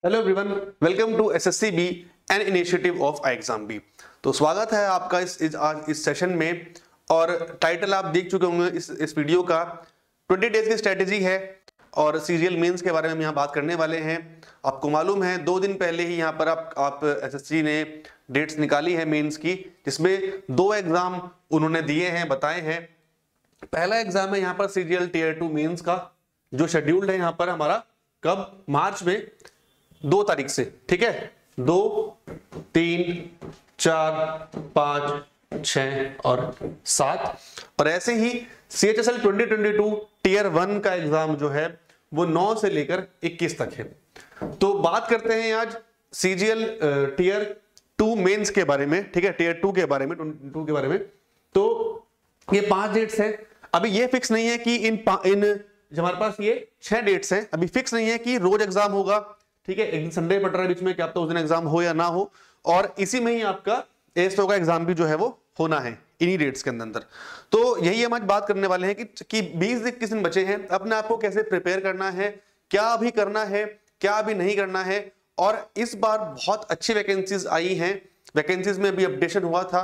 Hello everyone, welcome to SSC B N initiative of I exam B. तो स्वागत है आपका आज इस सेशन में। और टाइटल आप देख चुके होंगे इस वीडियो का 20 डेज की स्ट्रेटेजी है और सीजीएल मेंस के बारे में हम यहाँ बात करने वाले हैं। आपको मालूम है 2 दिन पहले ही यहाँ पर आप एसएससी ने डेट्स निकाली है मेंस की, जिसमें 2 एग्जाम उन्होंने दिए हैं, बताए हैं। पहला एग्जाम है यहाँ पर सीजीएल टियर 2 मेंस का, जो शेड्यूल्ड है यहाँ पर हमारा कब, मार्च में 2 तारीख से, ठीक है। 2, 3, 4, 5, 6 और 7। और ऐसे ही CHSL 2022 टियर 1 का एग्जाम जो है वो 9 से लेकर 21 तक है। तो बात करते हैं आज CGL टियर 2 मेंस के बारे में, ठीक है, टियर 2 के बारे में, 22 के बारे में। तो ये 5 डेट्स हैं। अभी ये फिक्स नहीं है कि इन हमारे पास ये 6 डेट्स हैं, अभी फिक्स नहीं है कि रोज एग्जाम होगा, ठीक है। एक दिन संडे पड़ रहा है बीच में, क्या तो उस दिन एग्जाम हो या ना हो, और इसी में ही आपका एस्ट्रो का एग्जाम भी जो है वो होना है इन्हीं डेट्स के अंदर। तो यही हम आज बात करने वाले हैं कि 20 दिन किस दिन बचे हैं, अपने आप को कैसे प्रिपेयर करना है, क्या अभी करना है, क्या अभी नहीं करना है। और इस बार बहुत अच्छी वैकेंसीज आई हैं। वैकेंसीज में अभी अपडेशन हुआ था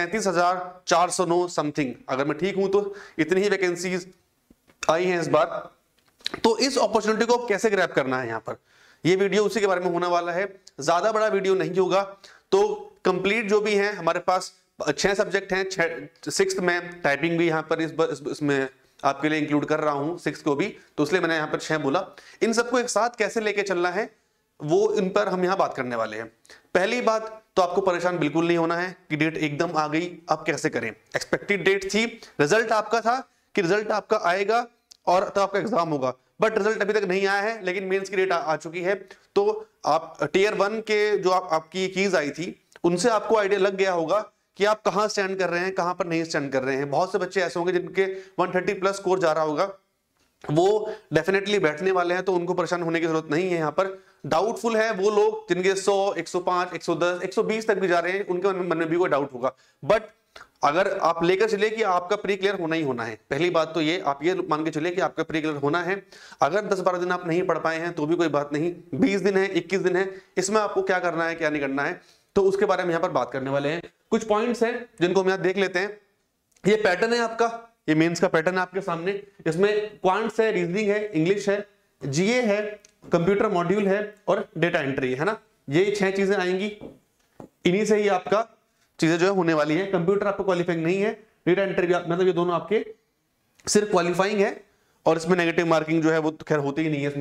37,409 समथिंग, अगर मैं ठीक हूं तो इतनी ही वैकेंसीज आई हैं इस बार। तो इस अपॉर्चुनिटी को कैसे ग्रैब करना है, यहाँ पर ये वीडियो उसी के बारे में होने वाला है। ज्यादा बड़ा वीडियो नहीं होगा। तो कंप्लीट जो भी है हमारे पास 6 सब्जेक्ट हैं, 6th में टाइपिंग भी यहाँ पर इसमें आपके लिए इंक्लूड कर रहा हूं 6th को भी, तो इसलिए मैंने यहाँ पर 6 बोला। इन सबको एक साथ कैसे लेके चलना है वो इन पर हम यहाँ बात करने वाले हैं। पहली बात तो आपको परेशान बिल्कुल नहीं होना है कि डेट एकदम आ गई, अब कैसे करें। एक्सपेक्टेड डेट थी, रिजल्ट आपका था कि रिजल्ट आपका आएगा और तब आपका एग्जाम होगा, बट रिजल्ट अभी तक नहीं आया है, लेकिन मेंस की डेट आ चुकी है। तो आप टियर 1 के जो आपकी कीज आई थी उनसे आपको आइडिया लग गया होगा कि आप कहां स्टैंड कर रहे हैं, कहां पर नहीं स्टैंड कर रहे हैं। बहुत से बच्चे ऐसे होंगे जिनके 130 प्लस स्कोर जा रहा होगा, वो डेफिनेटली बैठने वाले हैं, तो उनको परेशान होने की जरूरत नहीं है। यहाँ पर डाउटफुल है वो लोग जिनके 100, 105, 110, 120 तक भी जा रहे हैं, उनके मन में भी कोई डाउट होगा। बट अगर आप लेकर चले कि आपका प्री क्लियर होना ही होना है, पहली बात तो ये, आप ये मान के चले कि आपका प्री क्लियर होना है। अगर 10-12 दिन आप नहीं पढ़ पाए हैं तो भी कोई बात नहीं, 20 दिन है, 21 दिन है, इसमें आपको क्या करना है, क्या नहीं करना है, तो उसके बारे में यहाँ पर बात करने वाले हैं। कुछ पॉइंट्स हैं जिनको हम यहाँ देख लेते हैं। ये पैटर्न है आपका, ये मेंस का पैटर्न है आपके सामने। इसमें क्वांट्स है, रीजनिंग है, इंग्लिश है, जीए है, कंप्यूटर मॉड्यूल है और डेटा एंट्री है ना। ये 6 चीजें आएंगी, इन्हीं से ही आपका चीजें जो है होने वाली है। कंप्यूटर आपको क्वालिफाइंग नहीं है, डेटा एंट्री भी मतलब ये दोनों आपके सिर्फ क्वालिफाइंग है, और इसमें नेगेटिव मार्किंग जो है वो तो खैर होती ही नहीं है इसमें।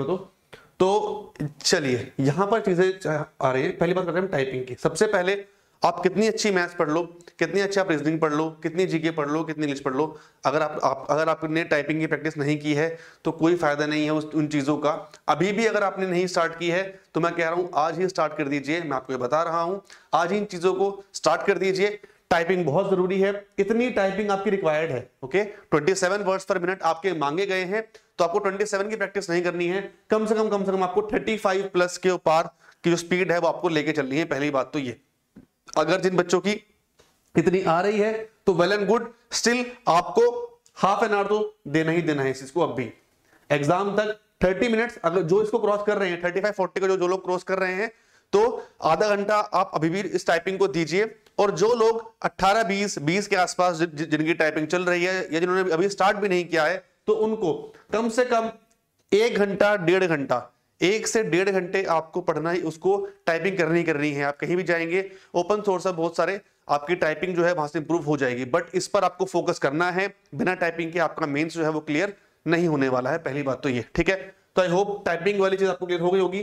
तो चलिए यहाँ पर चीजें आ रही है। पहली बात करते हैं टाइपिंग की। सबसे पहले आप कितनी अच्छी मैथ्स पढ़ लो, कितनी अच्छी आप रीजनिंग पढ़ लो, कितनी जीके पढ़ लो, कितनी इंग्लिश पढ़ लो, अगर आपने टाइपिंग की प्रैक्टिस नहीं की है तो कोई फायदा नहीं है उन चीजों का। अभी भी अगर आपने नहीं स्टार्ट की है तो मैं कह रहा हूं आज ही स्टार्ट कर दीजिए। मैं आपको ये बता रहा हूं, आज ही इन चीजों को स्टार्ट कर दीजिए। टाइपिंग बहुत जरूरी है, इतनी टाइपिंग आपकी रिक्वायर्ड है। ओके, 27 वर्ड्स पर मिनट आपके मांगे गए हैं, तो आपको 27 की प्रैक्टिस नहीं करनी है, कम से कम आपको 35 प्लस के ऊपर की जो स्पीड है वो आपको लेके चलनी है। पहली बात तो ये, अगर जिन बच्चों की इतनी आ रही है तो वेल एंड गुड, स्टिल आपको हाफ एन आवर तो देना ही देना है इस चीज को। अब भी एग्जाम तक 30 मिनट्स, अगर जो इसको क्रॉस कर रहे हैं 35-40 का जो लोग क्रॉस कर रहे हैं, तो आधा घंटा आप अभी भी इस टाइपिंग को दीजिए। और जो लोग 18-20 के आसपास जिनकी टाइपिंग चल रही है या जिन्होंने अभी स्टार्ट भी नहीं किया है, तो उनको कम से कम 1 घंटा 1.5 घंटा, 1 से 1.5 घंटे आपको पढ़ना ही, उसको टाइपिंग करनी है। आप कहीं भी जाएंगे, ओपन सोर्स है बहुत सारे, आपकी टाइपिंग जो है वहां से इंप्रूव हो जाएगी, बट इस पर आपको फोकस करना है। बिना टाइपिंग के आपका मेंस जो है वो क्लियर नहीं होने वाला है। पहली बात तो ये, ठीक है। तो आई होप टाइपिंग वाली चीज आपको क्लियर हो गई होगी।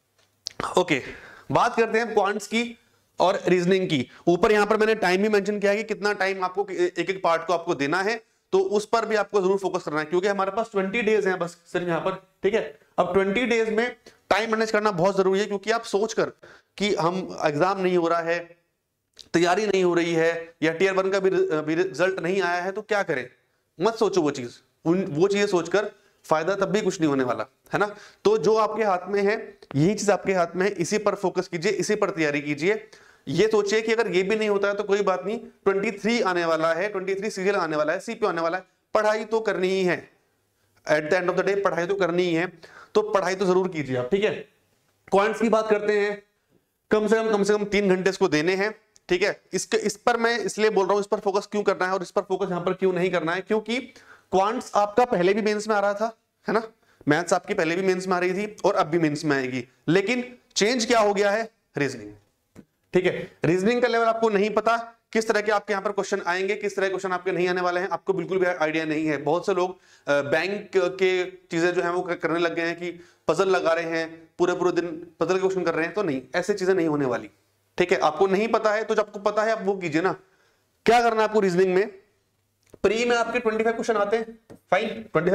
ओके, बात करते हैं क्वांट्स की और रीजनिंग की। ऊपर यहां पर मैंने टाइम भी मेंशन किया है कि कितना टाइम आपको एक एक पार्ट को आपको देना है, तो उस पर भी आपको जरूर फोकस करना है, क्योंकि हमारे पास 20 डेज हैं बस सिर्फ यहाँ पर, ठीक है। अब 20 डेज में टाइम मैनेज करना बहुत जरूरी है, क्योंकि आप सोचकर कि हम एग्जाम नहीं हो रहा है, तैयारी नहीं हो रही है, या टियर 1 का भी रिजल्ट नहीं आया है, तो क्या करें, मत सोचो वो चीजें सोचकर फायदा तब भी कुछ नहीं होने वाला है ना। तो जो आपके हाथ में है, यही चीज आपके हाथ में है, इसी पर फोकस कीजिए, इसी पर तैयारी कीजिए। ये सोचिए कि अगर ये भी नहीं होता है तो कोई बात नहीं, 23 आने वाला है, 23 सीरियल आने वाला है, सीपीओ आने वाला है, पढ़ाई तो करनी ही है। At the end of the day पढ़ाई तो करनी ही है, तो पढ़ाई तो जरूर कीजिए आप, ठीक है। क्वांट्स की बात करते हैं, कम से कम 3 घंटे इसको देने हैं, ठीक है। इस पर मैं इसलिए बोल रहा हूं, इस पर फोकस क्यों करना है और इस पर फोकस यहां पर क्यों नहीं करना है, क्योंकि क्वांट्स आपका पहले भी मेंस में आ रहा था, है ना, मैथ्स आपकी पहले भी मेंस में आ रही थी और अब भी मेंस में आएगी, लेकिन चेंज क्या हो गया है, रीजनिंग, ठीक है। रीजनिंग का लेवल आपको नहीं पता, किस तरह के आपके यहाँ पर क्वेश्चन आएंगे, किस तरह के क्वेश्चन आपके नहीं आने वाले हैं, आपको बिल्कुल भी आइडिया नहीं है। बहुत से लोग बैंक के चीजें जो है वो करने लग गए हैं कि पजल लगा रहे हैं, पूरे दिन पजल के क्वेश्चन कर रहे हैं, तो नहीं, ऐसी चीजें नहीं होने वाली, ठीक है। आपको नहीं पता है तो जब आपको पता है आप वो कीजिए ना। क्या करना है आपको रीजनिंग में, प्री में आपके 25 क्वेश्चन आते हैं, फाइन,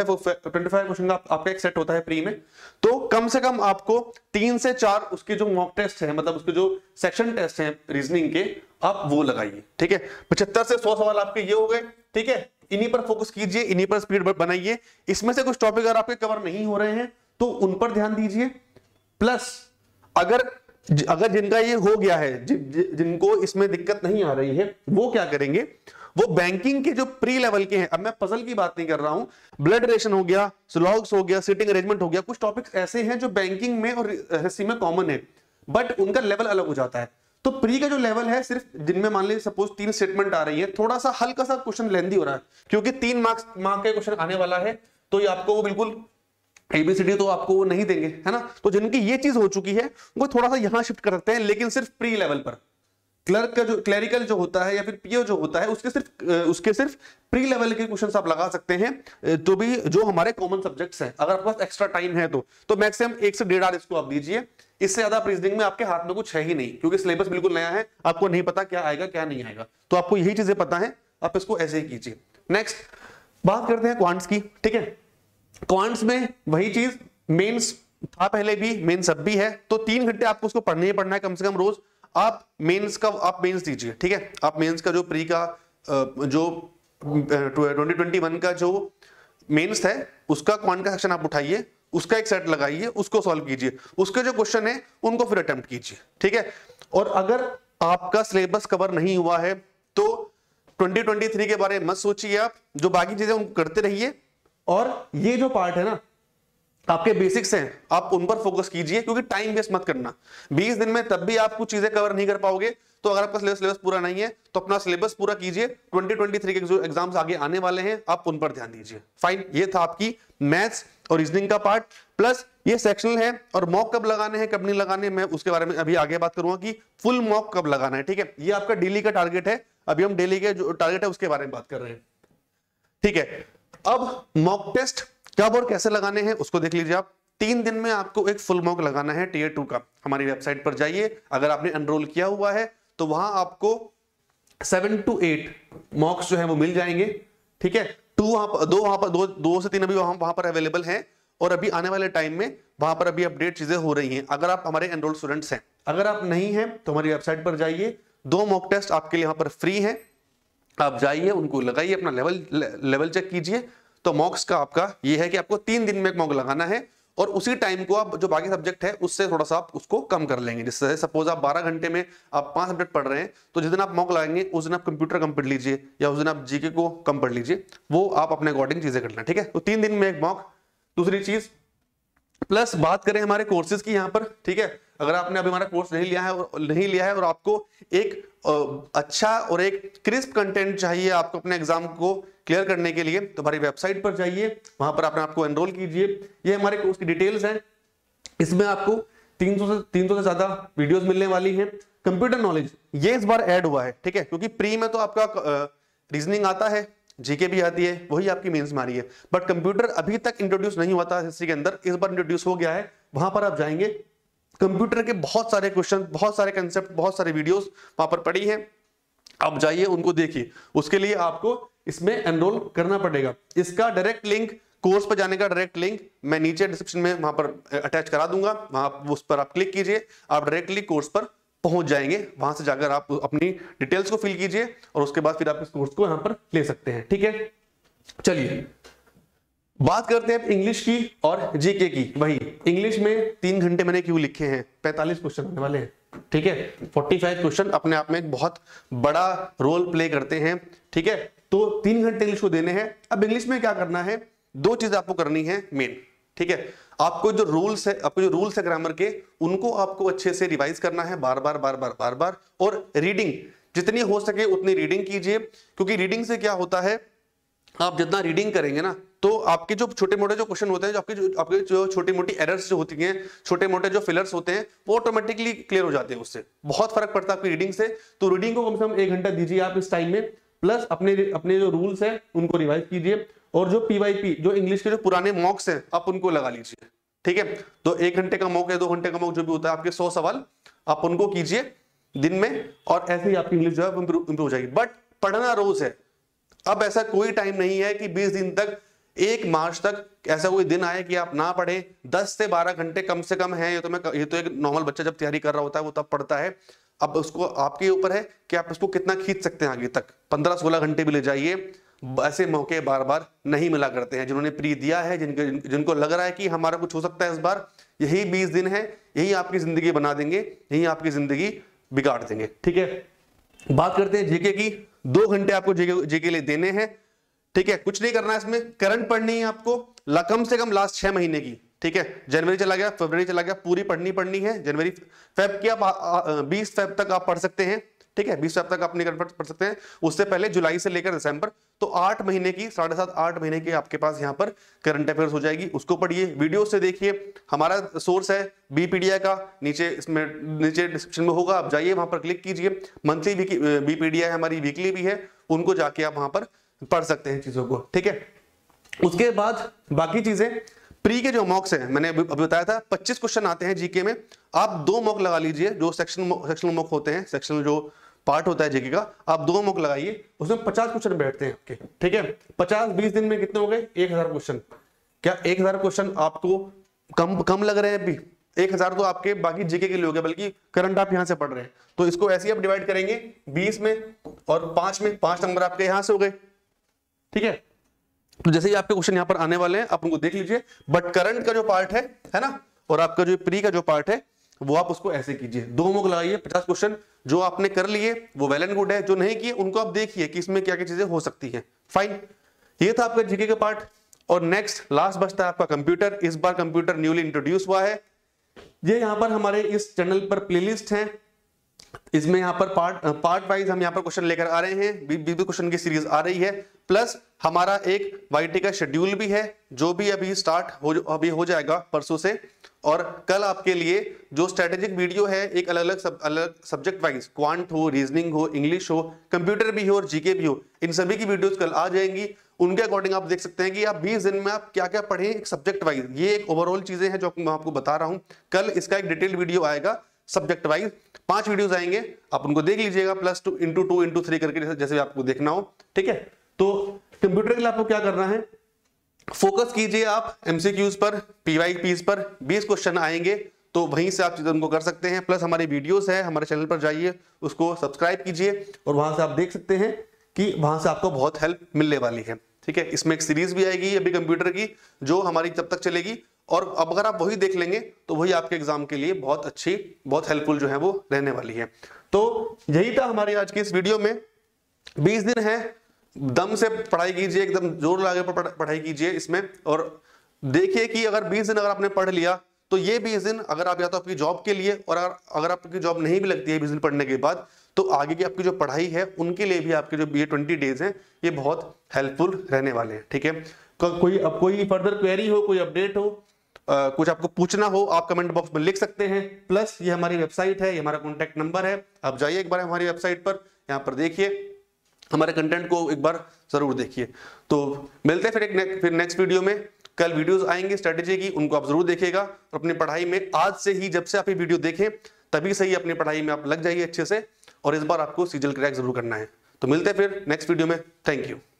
25 क्वेश्चन का आपका एक सेट होता है प्री में, तो कम से कम आपको 3 से 4 उसके जो मॉक टेस्ट है, मतलब उसके जो सेक्शन टेस्ट हैं रीजनिंग के, आप वो लगाइए, ठीक है। 75 से 100 सवाल आपके ये हो गए, ठीक है। इन्हीं पर फोकस कीजिए, इन्हीं पर स्पीड बनाइए। इसमें से कुछ टॉपिक अगर आपके कवर नहीं हो रहे हैं तो उन पर ध्यान दीजिए। प्लस अगर जिनका ये हो गया है, जिनको इसमें दिक्कत नहीं आ रही है, वो क्या करेंगे, वो बैंकिंग के जो प्री लेवल के हैं, अब मैं पजल की बात नहीं कर रहा हूं, ब्लड रिलेशन हो गया, स्लॉग्स हो गया, सिटिंग अरेंजमेंट हो गया, कुछ टॉपिक्स ऐसे हैं जो बैंकिंग में और एसएससी में कॉमन है, बट उनका लेवल अलग हो जाता है। तो प्री का जो लेवल है, सिर्फ जिनमें मान लीजिए सपोज 3 स्टेटमेंट आ रही है, थोड़ा सा हल्का सा क्वेश्चन लेंथी हो रहा है, क्योंकि 3 मार्क्स का क्वेश्चन आने वाला है, तो ये आपको वो बिल्कुल एबीसीडी तो आपको वो नहीं देंगे, है ना। तो जिनकी ये चीज हो चुकी है वो थोड़ा सा यहां शिफ्ट कर सकते हैं, लेकिन सिर्फ प्री लेवल पर। क्लर्क का जो क्लरिकल जो होता है या फिर पीओ जो होता है, उसके सिर्फ प्री लेवल के क्वेश्चंस आप लगा सकते हैं, तो भी जो हमारे कॉमन सब्जेक्ट्स हैं। अगर आपके पास एक्स्ट्रा टाइम है तो मैक्सिमम 1 से 1.5 आवर इसको आप दीजिए, इससे ज्यादा रीजनिंग में आपके हाथ में कुछ है ही नहीं, क्योंकि सिलेबस बिल्कुल नया है, आपको नहीं पता क्या आएगा क्या नहीं आएगा, तो आपको यही चीजें पता है, आप इसको ऐसे ही कीजिए। नेक्स्ट बात करते हैं क्वांट्स की, ठीक है। क्वांट्स में वही चीज, मेंस था पहले भी, मेंस अब भी है, तो 3 घंटे आपको उसको पढ़ना ही पढ़ना है कम से कम रोज। आप मेंस दीजिए, ठीक है। आप मेंस का जो प्री का जो 2021 का जो मेंस है, उसका क्वांट का सेक्शन आप उठाइए, उसका एक सेट लगाइए, उसको सॉल्व कीजिए, उसके जो क्वेश्चन है उनको फिर अटेम्प्ट कीजिए, ठीक है। और अगर आपका सिलेबस कवर नहीं हुआ है तो 2023 के बारे में मत सोचिए, आप जो बाकी चीजें उनको करते रहिए, और ये जो पार्ट है ना, आपके बेसिक्स हैं, आप उन पर फोकस कीजिए, क्योंकि टाइम वेस्ट मत करना। 20 दिन में तब भी आप कुछ चीजें कवर नहीं कर पाओगे, तो अगर आपका सिलेबस पूरा नहीं है तो अपना सिलेबस पूरा कीजिए। 2023 के जो एग्जाम्स आगे आने वाले हैं, आप उन पर ध्यान दीजिए। फाइन, ये था आपकी मैथ्स और रीजनिंग का पार्ट, प्लस ये सेक्शनल है। और मॉक कब लगाने हैं कब नहीं लगाने, मैं उसके बारे में अभी आगे बात करूंगा कि फुल मॉक कब लगाना है, ठीक है। ये आपका डेली का टारगेट है, अभी हम डेली के जो टारगेट है उसके बारे में बात कर रहे हैं, ठीक है। अब मॉक टेस्ट कब और कैसे लगाने हैं उसको देख लीजिए आप। 3 दिन में आपको एक फुल मॉक लगाना है टीयर 2 का। हमारी वेबसाइट पर जाइए, अगर आपने एनरोल किया हुआ है तो वहां आपको 7 to 8 मॉक्स जो है वो मिल जाएंगे, ठीक है। दो से तीन अभी वहां पर अवेलेबल हैं, और अभी आने वाले टाइम में वहां पर अभी अपडेट चीजें हो रही हैं, अगर आप हमारे एनरोल स्टूडेंट्स हैं। अगर आप नहीं हैं तो हमारी वेबसाइट पर जाइए, 2 मॉक टेस्ट आपके लिए यहाँ पर फ्री है, आप जाइए उनको लगाइए, अपना लेवल चेक कीजिए। तो मॉक्स का आपका ये है कि आपको 3 दिन में एक मॉक लगाना है, और उसी टाइम को आप जो बाकी सब्जेक्ट है उससे थोड़ा सा आप उसको कम कर लेंगे। जिससे सपोज आप 12 घंटे में आप 5 सब्जेक्ट पढ़ रहे हैं, तो जिस दिन आप मॉक लगाएंगे उस दिन आप कंप्यूटर कम पढ़ लीजिए, या उस दिन आप जीके को कम पढ़ लीजिए, वो आप अपने अकॉर्डिंग चीजें कर लें, ठीक है। तो 3 दिन में एक मॉक। दूसरी चीज, प्लस बात करें हमारे कोर्सेज की यहाँ पर, ठीक है। अगर आपने अभी हमारा कोर्स नहीं लिया है और आपको एक अच्छा और एक क्रिस्प कंटेंट चाहिए आपको अपने एग्जाम को क्लियर करने के लिए, तो हमारी वेबसाइट पर जाइए, वहां पर आपने आपको एनरोल कीजिए। ये हमारे कोर्स की डिटेल्स हैं, इसमें आपको 300 से ज्यादा वीडियोस मिलने वाली हैं। कंप्यूटर नॉलेज ये इस बार ऐड हुआ है, ठीक है, क्योंकि प्री में तो आपका रीजनिंग आता है, जीके भी आती है, वही आपकी मेंस में आ रही है, बट कंप्यूटर अभी तक इंट्रोड्यूस नहीं हुआ था हिस्ट्री के अंदर, इस बार इंट्रोड्यूस हो गया है। वहां पर आप जाएंगे, कंप्यूटर के बहुत सारे क्वेश्चन, बहुत सारे कंसेप्ट, बहुत सारे वीडियोस वहां पर पड़ी हैं, आप जाइए उनको देखिए। उसके लिए आपको इसमें एनरोल करना पड़ेगा। इसका डायरेक्ट लिंक, कोर्स पर जाने का डायरेक्ट लिंक मैं नीचे डिस्क्रिप्शन में वहां पर अटैच करा दूंगा, वहां उस पर आप क्लिक कीजिए, आप डायरेक्टली कोर्स पर पहुंच जाएंगे। वहां से जाकर आप अपनी डिटेल्स को फिल कीजिए, और उसके बाद फिर आप इस कोर्स को यहां पर ले सकते हैं, ठीक है। चलिए बात करते हैं इंग्लिश की और जीके की। वही इंग्लिश में 3 घंटे मैंने क्यों लिखे हैं, 45 क्वेश्चन होने वाले हैं, ठीक है। 45 क्वेश्चन अपने आप में एक बहुत बड़ा रोल प्ले करते हैं, ठीक है। तो 3 घंटे इंग्लिश को देने हैं। अब इंग्लिश में क्या करना है, 2 चीजें आपको करनी है मेन, ठीक है। आपको जो रूल्स है ग्रामर के, उनको आपको अच्छे से रिवाइज करना है बार बार। और रीडिंग जितनी हो सके उतनी रीडिंग कीजिए, क्योंकि रीडिंग से क्या होता है, आप जितना रीडिंग करेंगे ना तो आपके जो छोटे मोटे जो क्वेश्चन होते हैं, आपके जो छोटी मोटी एरर्स जो होती हैं, छोटे मोटे जो फिलर्स होते हैं, वो ऑटोमेटिकली क्लियर हो जाते हैं। उससे बहुत फर्क पड़ता है आपकी रीडिंग से। तो रीडिंग को कम से कम 1 घंटा दीजिए आप इस टाइम में, प्लस अपने जो रूल्स हैं उनको रिवाइज कीजिए, और जो PYP जो इंग्लिश के जो पुराने मॉक्स हैं आप उनको लगा लीजिए। ठीक है, तो 1 घंटे का मॉक है, 2 घंटे का मॉक जो भी होता है, आपके 100 सवाल आप उनको कीजिए दिन में, और ऐसे ही आपकी इंग्लिश जो है इंप्रूव हो जाएगी। बट पढ़ना रोज है। अब ऐसा कोई टाइम नहीं है कि 20 दिन तक, 1 मार्च तक ऐसा कोई दिन आए कि आप ना पढ़े। 10 से 12 घंटे कम से कम है। ये तो एक नॉर्मल बच्चा जब तैयारी कर रहा होता है वो तब पढ़ता है। अब उसको आपके ऊपर है कि आप इसको कितना खींच सकते हैं आगे तक। 15-16 घंटे भी ले जाइए। ऐसे मौके बार बार नहीं मिला करते हैं। जिन्होंने प्री दिया है, जिनको लग रहा है कि हमारा कुछ हो सकता है इस बार, यही 20 दिन है, यही आपकी जिंदगी बना देंगे, यही आपकी जिंदगी बिगाड़ देंगे। ठीक है, बात करते हैं जीके की। 2 घंटे आपको जीके लिए देने हैं। ठीक है, कुछ नहीं करना है इसमें। करंट पढ़नी है आपको कम से कम लास्ट 6 महीने की। ठीक है, जनवरी चला गया, फरवरी चला गया, पूरी पढ़नी है। जनवरी फेब की आप 20 फेब तक आप पढ़ सकते हैं। ठीक है, 20 फेब तक आप नहीं पढ़ सकते हैं। उससे पहले जुलाई से लेकर दिसंबर, तो 8 महीने की, 7.5-8 महीने की आपके पास यहाँ पर करंट अफेयर्स हो जाएगी। उसको पढ़िए, वीडियो से देखिए। हमारा सोर्स है बीपीडीआई का, नीचे डिस्क्रिप्शन में होगा, आप जाइए वहां पर क्लिक कीजिए। मंथली बीपीडीआई हमारी वीकली भी है, उनको जाके आप वहां पर पढ़ सकते हैं चीजों को। ठीक है, उसके बाद बाकी चीजें, प्री के जो मॉक्स हैं, मैंने अभी बताया था 25 क्वेश्चन आते हैं जीके में। आप 2 मॉक लगा लीजिए, जो सेक्शनल मॉक होते हैं, सेक्शनल जो पार्ट होता है जीके का, आप 2 मॉक लगाइए, उसमें 50 क्वेश्चन बैठते हैं आपके। ठीक है, 50-20 दिन में कितने हो गए? 1000 क्वेश्चन। क्या 1000 क्वेश्चन आपको कम लग रहे हैं? अभी 1000 तो आपके बाकी जीके के लिए हो गए, बल्कि करंट आप यहां से पढ़ रहे हैं। तो इसको ऐसे ही आप डिवाइड करेंगे 20 में और 5 में, 5 नंबर आपके यहां से हो गए। ठीक है, तो जैसे ही आपके क्वेश्चन यहां पर आने वाले हैं आप उनको देख लीजिए। बट करंट का जो पार्ट है ना, और आपका जो प्री का जो पार्ट है, वो आप उसको ऐसे कीजिए। 2 मॉक लगाइए, 50 क्वेश्चन। जो आपने कर लिए वो वेल एंड गुड है, जो नहीं किए उनको आप देखिए कि इसमें क्या क्या चीजें हो सकती हैं। फाइन, ये था आपका जीके का पार्ट। और नेक्स्ट लास्ट बचता है आपका कंप्यूटर। इस बार कंप्यूटर न्यूली इंट्रोड्यूस हुआ है। ये यहाँ पर हमारे इस चैनल पर प्लेलिस्ट है, इसमें यहाँ पर पार्ट वाइज हम यहाँ पर क्वेश्चन लेकर आ रहे हैं। 20 क्वेश्चन की सीरीज आ रही है, प्लस हमारा एक वाईटी का शेड्यूल भी है, जो भी अभी स्टार्ट हो जाएगा परसों से। और कल आपके लिए जो स्ट्रेटेजिक वीडियो है, एक अलग सब्जेक्ट वाइज, क्वांट हो, रीजनिंग हो, इंग्लिश हो, कंप्यूटर भी हो और जीके भी हो, इन सभी की वीडियोस कल आ जाएंगी। उनके अकॉर्डिंग आप देख सकते हैं कि आप 20 दिन में आप क्या क्या पढ़ें एक सब्जेक्ट वाइज। ये एक ओवरऑल चीजें हैं जो मैं आपको बता रहा हूं। कल इसका एक डिटेल वीडियो आएगा सब्जेक्ट वाइज, 5 वीडियोस आएंगे, आप उनको देख लीजिएगा, +2 × 2 × 3 करके, जैसे आपको देखना हो। ठीक है, तो कंप्यूटर के लिए आपको क्या करना है, फोकस कीजिए आप एमसीक्यूज पर, पीवाईपीज पर। 20 क्वेश्चन आएंगे, तो वहीं से आप चीजें उनको कर सकते हैं। प्लस हमारी वीडियोस है, हमारे चैनल पर जाइए, उसको सब्सक्राइब कीजिए, और वहां से आप देख सकते हैं कि वहां से आपको बहुत हेल्प मिलने वाली है। ठीक है, इसमें एक सीरीज भी आएगी अभी कंप्यूटर की, जो हमारी तब तक चलेगी। और अब अगर आप वही देख लेंगे तो वही आपके एग्जाम के लिए बहुत अच्छी, बहुत हेल्पफुल जो है वो रहने वाली है। तो यही था हमारी आज की इस वीडियो में। 20 दिन है, दम से पढ़ाई कीजिए, एकदम जोर लगा कर पढ़ाई कीजिए इसमें। और देखिए कि अगर 20 दिन अगर आपने पढ़ लिया, तो ये 20 दिन अगर आप या तो आपकी जॉब के लिए, और अगर आपकी जॉब नहीं भी लगती है 20 दिन पढ़ने के बाद, तो आगे की आपकी जो पढ़ाई है उनके लिए भी आपके जो ये 20 डेज हैं, ये बहुत हेल्पफुल रहने वाले हैं। ठीक है, कोई फर्दर क्वेरी हो, कोई अपडेट हो, कुछ आपको पूछना हो, आप कमेंट बॉक्स में लिख सकते हैं। प्लस ये हमारी वेबसाइट है, ये हमारा कॉन्टैक्ट नंबर है, आप जाइए एक बार हमारी वेबसाइट पर, यहाँ पर देखिए, हमारे कंटेंट को एक बार जरूर देखिए। तो मिलते हैं फिर नेक्स्ट वीडियो में। कल वीडियोस आएंगे स्ट्रेटेजी की, उनको आप जरूर देखिएगा। और अपनी पढ़ाई में आज से ही, जब से आप ये वीडियो देखें तभी से ही अपनी पढ़ाई में आप लग जाइए अच्छे से, और इस बार आपको सीजल क्रैक जरूर करना है। तो मिलते हैं फिर नेक्स्ट वीडियो में। Thank you.